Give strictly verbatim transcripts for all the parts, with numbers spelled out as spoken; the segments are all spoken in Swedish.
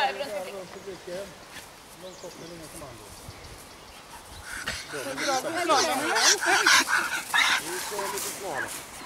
varv runt publiken. Någon koppling, ingen kommando. Så drar vi slalom igen. Vi kör lite slalom.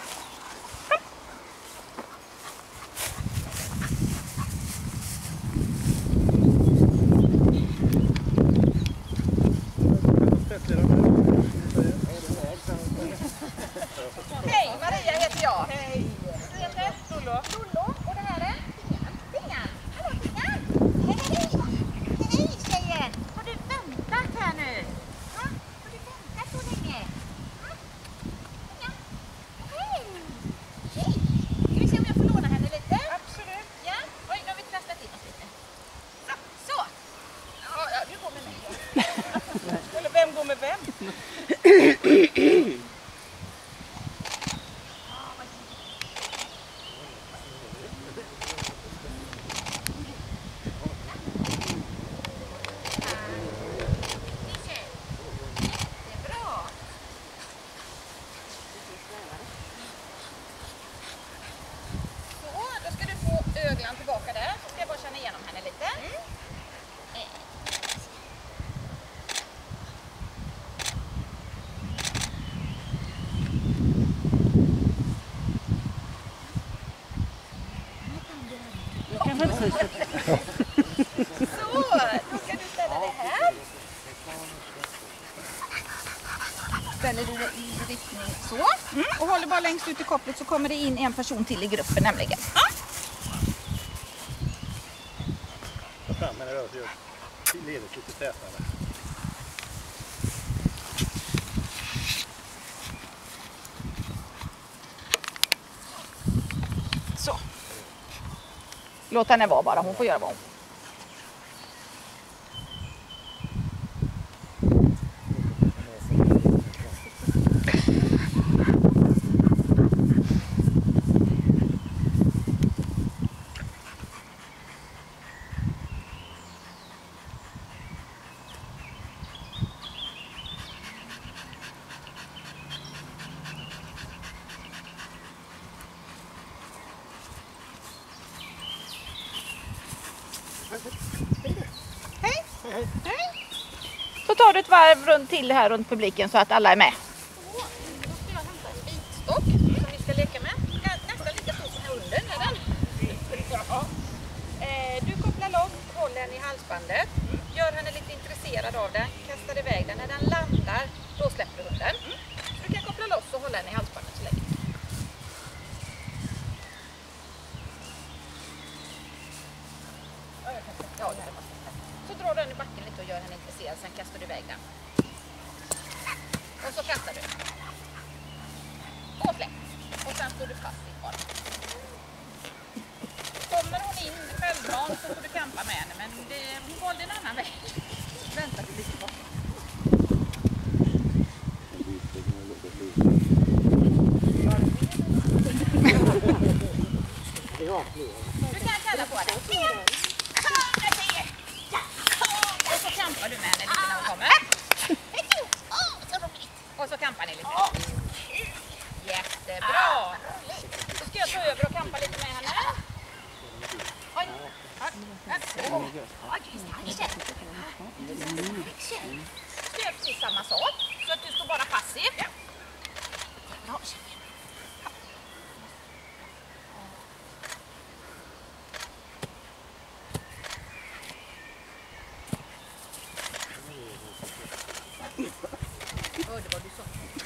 Hej, Maria heter jag. Hej. Du heter? Lollo. Lollo. Och det här är? Tingan. Tingan. Hallå Tingan. Hej. Hej tjejen. Har du väntat här nu? Ja? Har du väntat så länge? Ja? Tingan. Hej. Hej. Ska vi se om jag får låna henne lite? Absolut. Ja. Oj, nu har vi trasslat in oss lite. Så. Så. Ja, ja, du går med mig. Eller vem går med vem? Öglan tillbaka där, så ska jag bara känna igenom henne lite. Mm. Jag kan väl säga. Så, då ska du ställa dig här. Ställer du dig i riktning så. Mm. Och håller bara längst ut i kopplet så kommer det in en person till i gruppen nämligen. Ja. Fram med det då, så ledet lite tätare. Så. Låt henne vara bara, hon får göra vad hon. Hej. Hej. Hej. Så tar du ett varv runt till här runt publiken så att alla är med. Så, då ska jag hämta en bitstock som vi ska leka med. Nästan lika stor som hunden är den. Du kopplar loss, håller den i halsbandet. Gör henne lite intresserad av den. Kastar iväg den. När den landar, då släpper du hunden. Så du kan koppla loss och hålla den i halsbandet så länge. Ja, det här var så drar du den i backen lite och gör henne intresserad, sen kastar du iväg den. Och så kastar du. Och släpp. Och sen står du passivt bara. Kommer hon in självmant så får du kampa med henne, men det, hon valde en annan väg. Vänta till lite bort. Du kan kalla på det. Och så kampar du med henne lite när hon kommer. Och så kampar ni lite. Jättebra. Så ska jag ta över och kampa lite med henne. Oj. Ska jag precis samma sak. Så att du står bara passiv. Bra. Hörde vad du sa.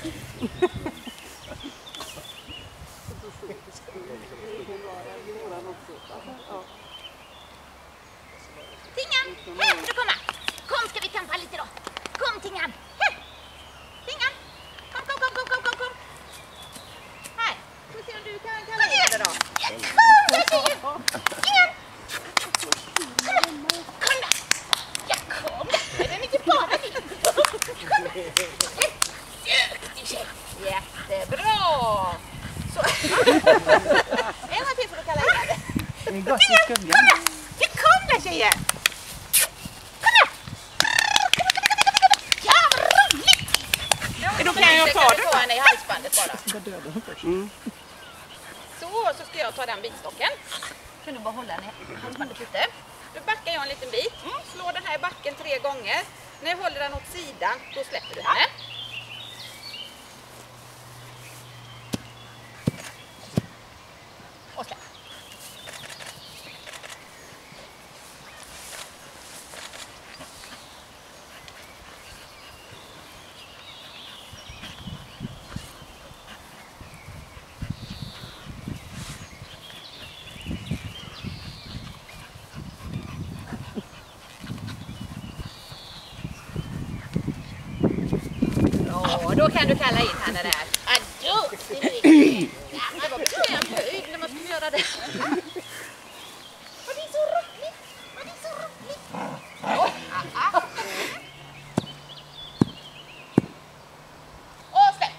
Tingan, här får du komma. Kom, ska vi kampa lite då. Kom Tingan. Här. Tingan. Kom, kom, kom, kom, kom, kom, kom. Här. Får se om du kan kalla ner det då. Jag kom, jag säger. Tingan. Kom då. Jag kom. Är den inte bara din? Kom då. Jättebra! Så. En gång till får du kalla in det. Det är gott i skuggan. Det kom där tjejer! Kom där! Ja, vad roligt! Då kan jag ta det. Ta henne i halsbandet bara. Mm. Så, så ska jag ta den bitstocken. Kan du bara hålla henne i halsbandet lite. Du backar jag en liten bit. Mm. Slå den här i backen tre gånger. När jag håller den åt sidan, då släpper du henne. Och släpp. Och då kan du kalla in henne där. Adå! Det var bekväm höjd när man skulle göra det. Och det är så roligt! Och det är så roligt! Oh, ah, ah. Och släpp!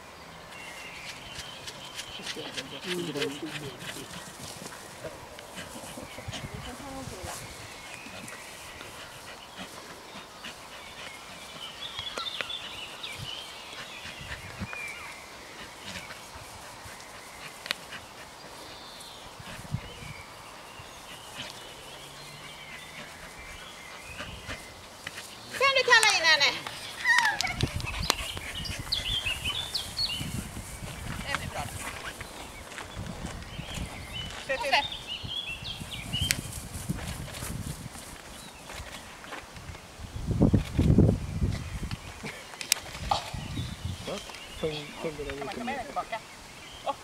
Kan du kalla in henne? Det blir bra. Och släpp. Kan man ta med den tillbaka? Oh.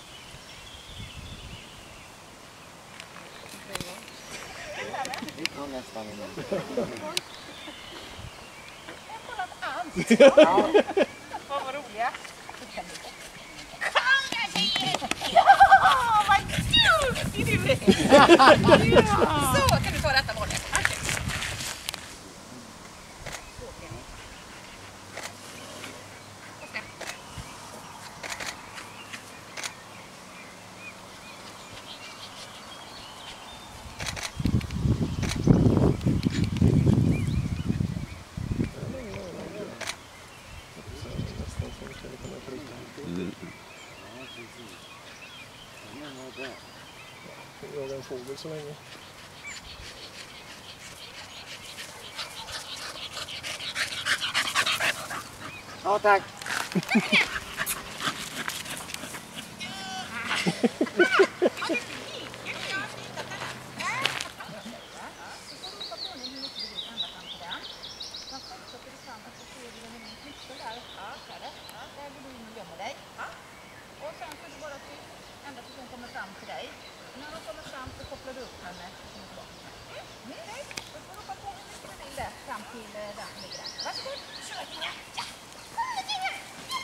Vi tar nästan en. Ja. Vad var roliga. Kom jag tjejer! Ja, vad duktig du är! Ja. Så kan du ta detta bollen. Okay. Jag jagar en fågel så länge. Ja, tack. Och sen så är det bara tyst ända tills hon kommer fram till dig. När hon kommer fram så kopplar du upp henne och kommer tillbaka. Mm. Okej, då får du hoppa på hur mycket du vill där fram till den som ligger där. Varsågod, kör Tinga! Ja! Kom nu Tinga!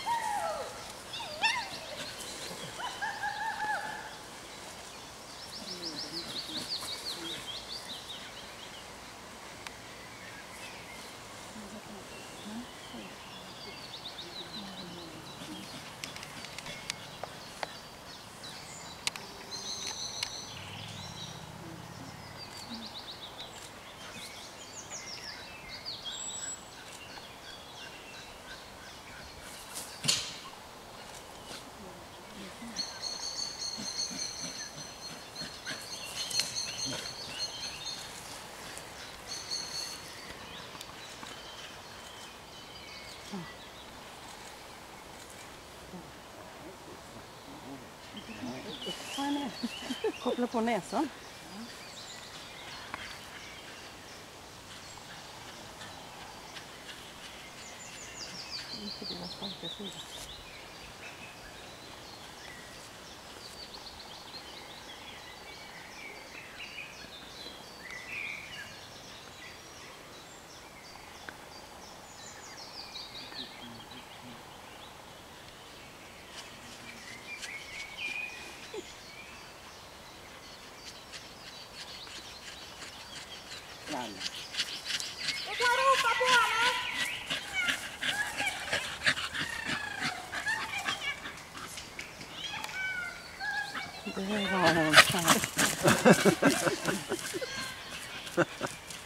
Koppla på näsan. Inte dina starka sidor. Du kan ropa på henne! Det var en chans.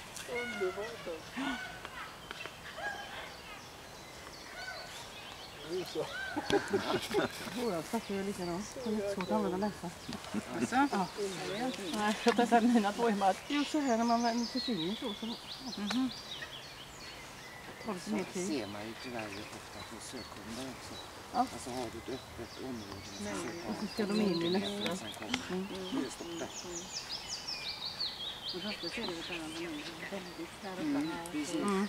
Underbart. Våra stackare är likadant. Det är lite svårt att använda näsan. Alltså? Ja. Nej, jag testade mina två hemma. Just så här när man försvinner så. så. Mm-hmm. Så ser man ju tyvärr ofta på sökkunder också. Ja. Alltså har du ett öppet område med Och så ska de in i nästa. Mm. Det är stopp där. Och så ser det ut att de är väldigt här uppe. Mm, precis. Mm.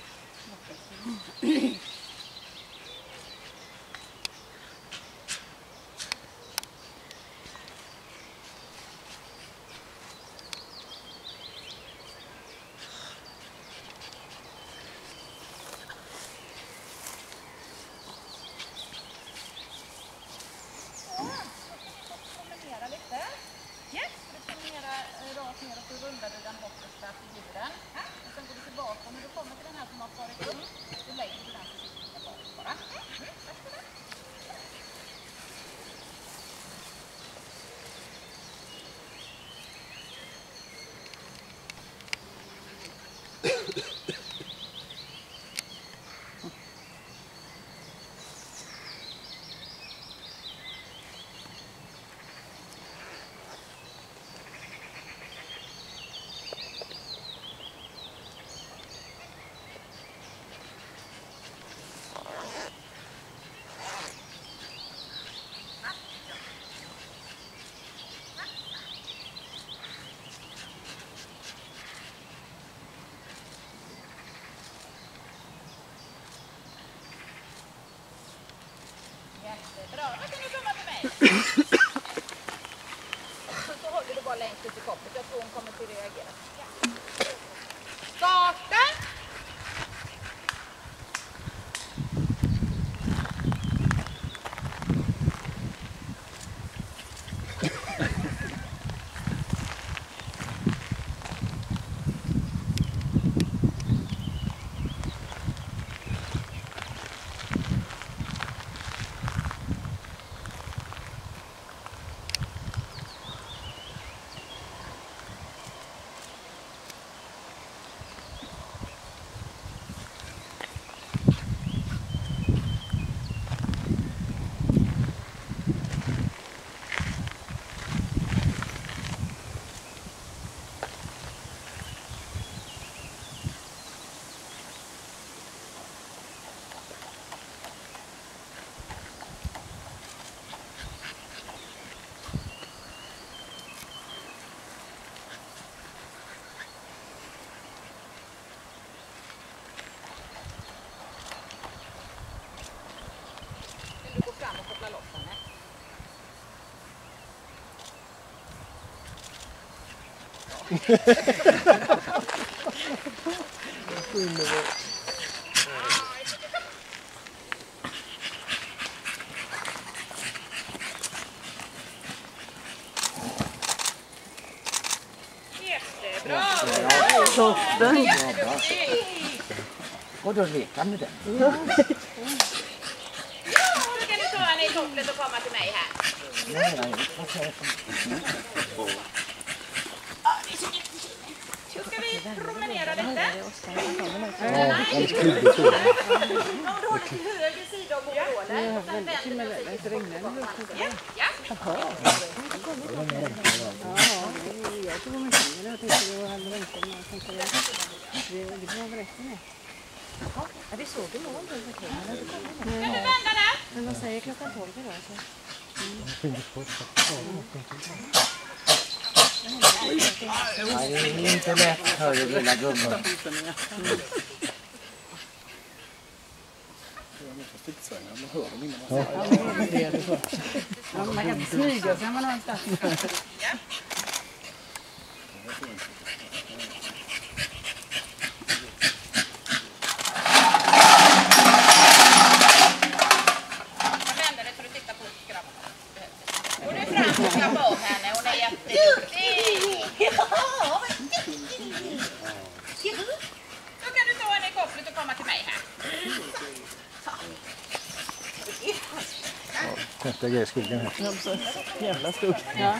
Promenera lite. Yes, du promenera rakt ner och så rundar du den bortersta figuren. Och sen går du tillbaka och när du kommer till den här som har farit upp, så lägger du den försiktigt bak bara. Mm, varsågoda. Jättebra, nu kan du komma till mig. Så håller du bara längst ut i kopplet, jag tror hon kommer till att reagera. Ja. Starta! Du går fram och kopplar loss henne. Jättebra! Toppen! Och då lekar med den. Ja, då kan du ta henne i kopplet och komma till mig här. Ja, det är så jättekul. Då ska vi promenera lite. Ja, alldeles klubbigt. Om du håller till höger sida om målen. Och sen vänder du sig till kopplet. Ja, ja. Jag tog mig till jag tyckte det var alldeles enkelt. Jag tänkte det var väl rätt med. Ja, vi såg det någon gång. Kan du vända där? Men vad säger klockan tolv idag? Nej, det är inte lätt, hör du lilla gumman. Ja, man kan smyga sig man har en plats. Och nu fram och skaffa av henne, hon är jätteduktig. Ja, då kan du ta henne i kopplet och komma till mig här. Nästa grej i skogen här. Jävla skog. Ja.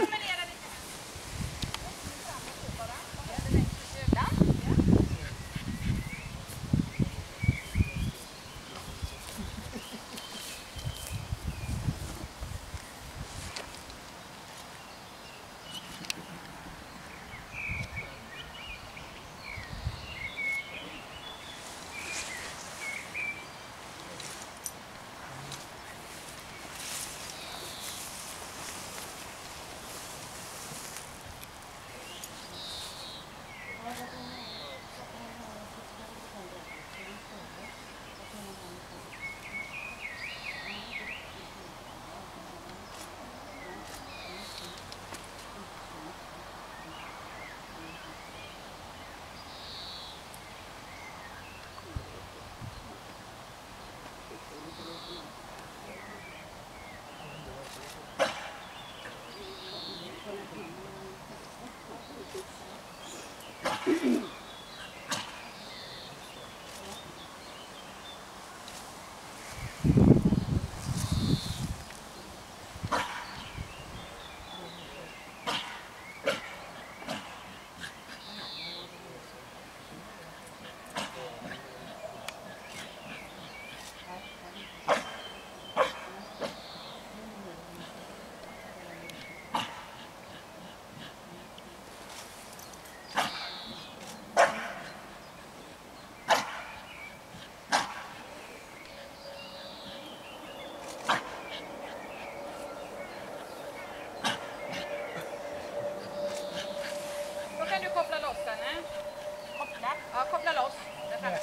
Ja, koppla loss. Där framme.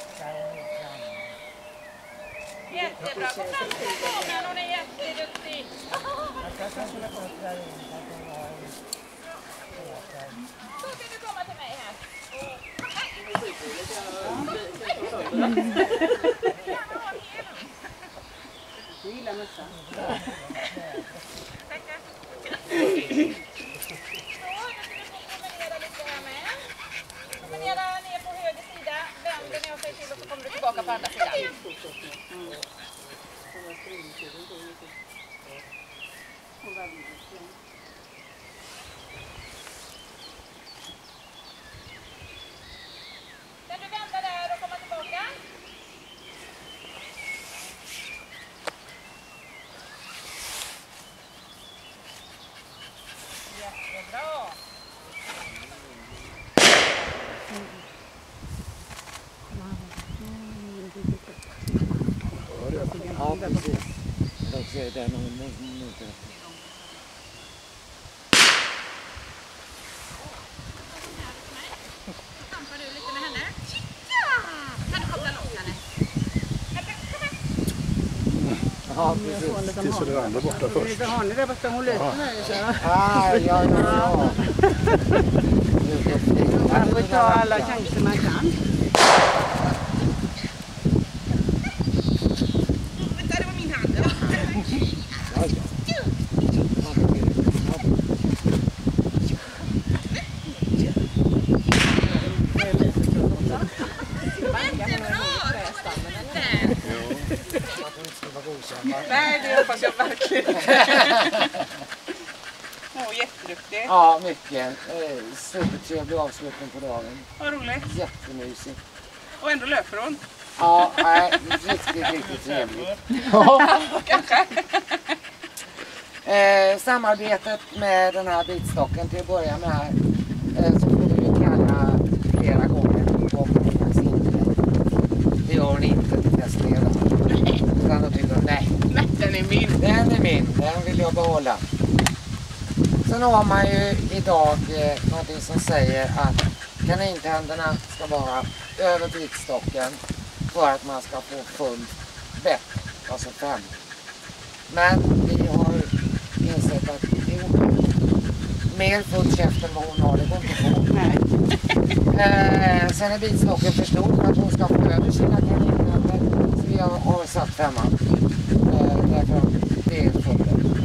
Jättebra. Kom fram till telefonen, hon är jätteduktig. Så ska du komma till mig här. Jag gillar mössan. Tackar. Så, nu ska du få promenera lite här med. Promenera ner på höger sida, vänder ner sig till och så kommer du tillbaka på andra sidan. Kan du vända där och komma tillbaka? Jättebra. Ja, precis. Jag ser det någon minut. Stampar du lite med henne? Ja! Kan du koppla loss henne? Ja, precis. Tills det är andra borta först. Lite har ni där borta, hon löser mig. Ah, ja, ja, ja. Man får ta alla chanser man kan. Vänta, det var min hand. Ja, ja. Nej, det hoppas jag verkligen. Åh, jätteduktig. Ja, mycket. Eh, supertrevlig avslutning på dagen. Vad roligt. Jättemysigt. Och ändå löper hon. Ja, nej, riktigt, riktigt trevligt. Kanske. Eh, samarbetet med den här bitstocken till att börja med här, eh, så får vi ju kalla flera gånger och faktiskt inte. Det gör hon inte till testledaren. Utan då tycker hon nej. Nej, den är min. Den är min, den vill jag behålla. Sen har man ju idag eh, någonting som säger att kanintänderna ska vara över bitstocken för att man ska få full bett, alltså fem. Men vi har insett att det är omöjligt. Mer full käft än vad hon har, det går inte på. Nej. Eh, sen är bitstocken för stor för att hon ska få över sina kanintänder. Så vi har, har satt femman. Eh, därför att det är fullt.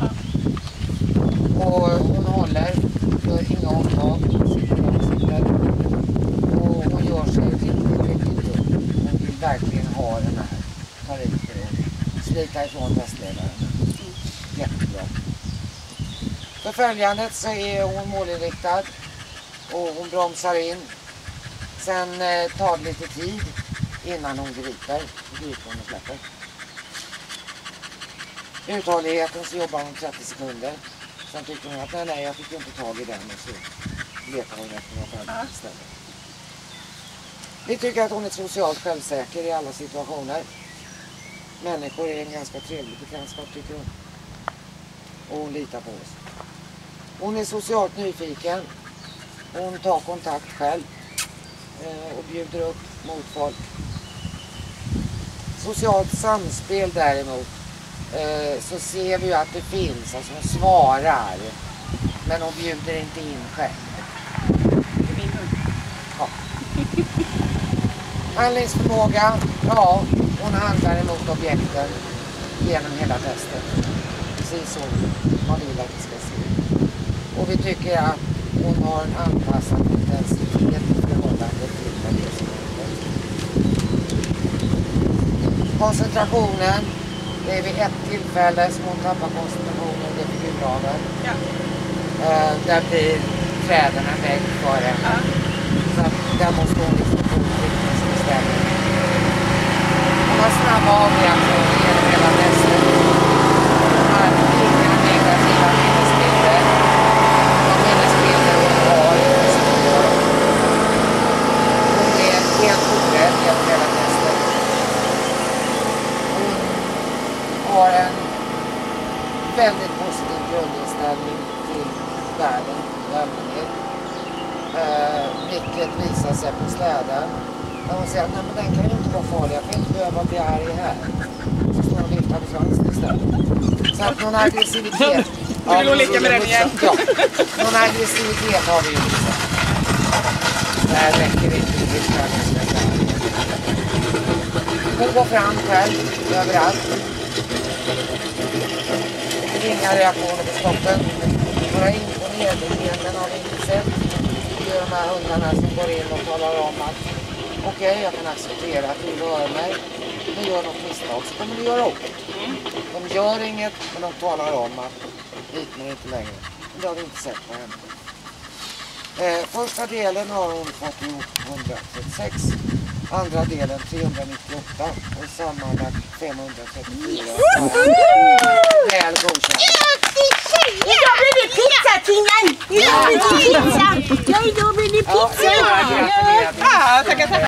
Och hon håller, gör inga omtag, sitter där och sitter. Och hon gör sig riktigt, riktigt dum. Hon vill verkligen ha den här tarifen och slita ifrån testledaren. Jättebra. För följandet så är hon målinriktad och hon bromsar in. Sen eh, tar det lite tid innan hon griper. Griper hon och släpper. Uthålligheten så jobbar hon trettio sekunder. Sen tycker hon att nej, nej, jag fick inte tag i den och så letar hon efter något annat istället. Vi tycker att hon är socialt självsäker i alla situationer. Människor är en ganska trevlig bekantskap tycker hon. Och hon litar på oss. Hon är socialt nyfiken. Hon tar kontakt själv och bjuder upp mot folk. Socialt samspel däremot så ser vi ju att det finns. Alltså hon svarar. Men hon bjuder inte in själv. Ja. Handlingsförmåga. Ja, hon handlar emot objekten genom hela testet. Precis som man vill att det ska se ut. Och vi tycker att hon har en anpassad intensitet i förhållande till miljösituationen. Koncentrationen, det är vid ett tillfälle som hon tappar koncentrationen, det är för juldagen. Ja. Uh, där blir träden en vägg för henne. Ja. Så att där måste hon liksom få riktningsbestämning. Hon har snabba avreaktioner genom hela testet. Hon har inga negativa minnesbilder. De minnesbilder hon har består. Hon är helt orädd genom hela testet. Hon har en väldigt positiv grundinställning till världen i allmänhet. Uh, vilket visar sig på släden. När hon säger att nej, men den kan ju inte vara farlig, jag kan inte behöva bli arg här. Så står hon och viftar på svansen istället. Så att någon aggressivitet... Du vill nog leka med den igen. Ja, någon aggressivitet har vi ju inte sett. Det här räcker inte till kärlekslängd. Hon går fram själv, överallt. Inga reaktioner på stoppen. Några imponerande har vi inte sett. Det är de här hundarna som går in och talar om att okej, okay, jag kan acceptera att du rör mig. Men gör något misstag så kommer du göra upp. De gör inget, men de talar om att hit men inte längre. Det har vi inte sett på henne. Eh, första delen har hon fått ihop hundratrettiosex. Andra delen trehundranittioåtta. Och sammanlagt femhundratrettiofyra. Väl godkänd. Idag blir det pizzatingen! Idag blir det pizza! Ja, idag blir det pizza! Ja, Ja, tackar, tackar.